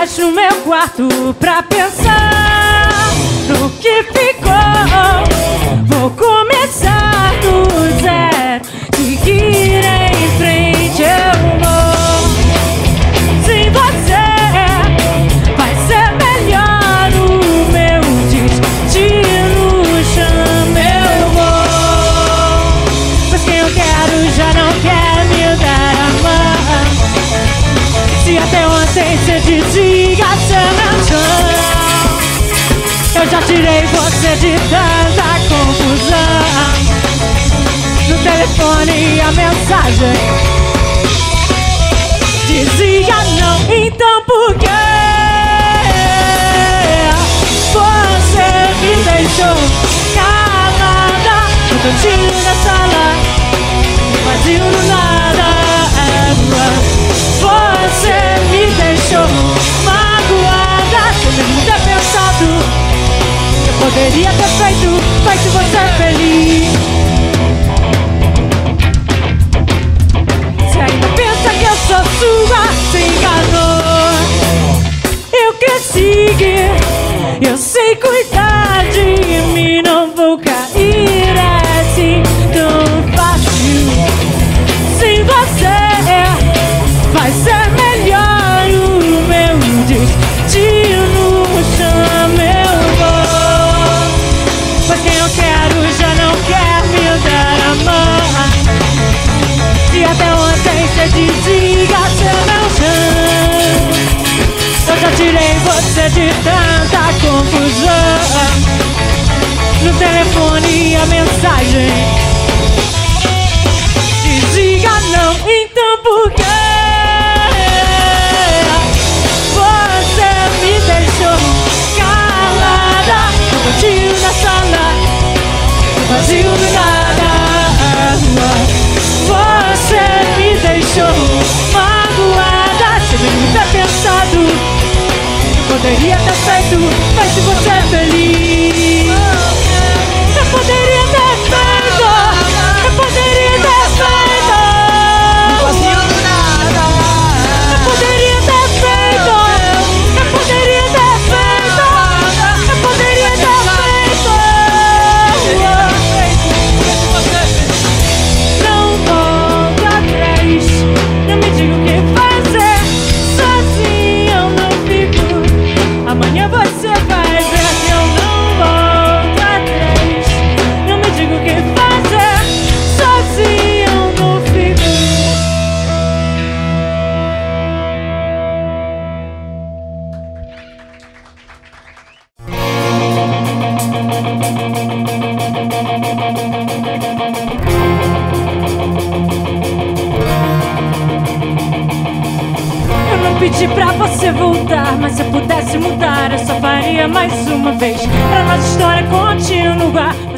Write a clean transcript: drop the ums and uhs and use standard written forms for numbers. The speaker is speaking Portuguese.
mais no meu quarto pra pensar no que ficou. Vou começar do zero, seguir em frente eu vou. Sem você vai ser melhor, o meu destino chama eu vou. Mas quem eu quero já não quer me dar a mão. Se até ontem cê dizia ser meu chão, eu já tirei você de tanta confusão. No telefone a mensagem dizia não, então por que você me deixou calada no cantinho da sala, vazio no nada? Você me deixou magoada, sem mesmo ter pensado. Eu poderia ter feito você feliz. Se ainda pensa que eu sou sua, se enganou. Eu cresci, eu sei cuidar de mim. Não vou cair assim tão fácil. Sem você vai ser melhor, o meu destino chama eu vou. Mas quem eu quero já não quer me dar a mão. Se até ontem cê dizia ser meu chão, eu já tirei você de tanta confusão. No telefone a mensagem dizia não, então por que você me deixou calada no cantinho da sala, no vazio do nada? Você me deixou magoada, sem mesmo ter pensado. Eu poderia ter feito você feliz. Eu poderia ter feito, eu poderia ter feito. No vazio do nada. Eu poderia ter feito, eu poderia ter feito. Eu poderia ter feito. Não volto atrás, não me diga o que fazer. Sozinho eu não fico. Amanhã você vai ver que eu não volto atrás. Não me diga o que fazer. Sozinho eu não fico. Eu não pedi pra você voltar, mas se eu pudesse mudar, eu só faria mais uma vez, pra nossa história continuar.